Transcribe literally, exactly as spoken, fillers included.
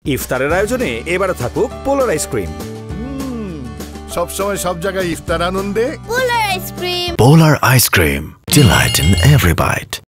ইফতারের আয়োজনে এবারে থাকুক পোলার আইসক্রিম। সব সময় সব জায়গায় ইফতার আনন্দে Polar ice cream. Polar ice cream. Delight in every bite.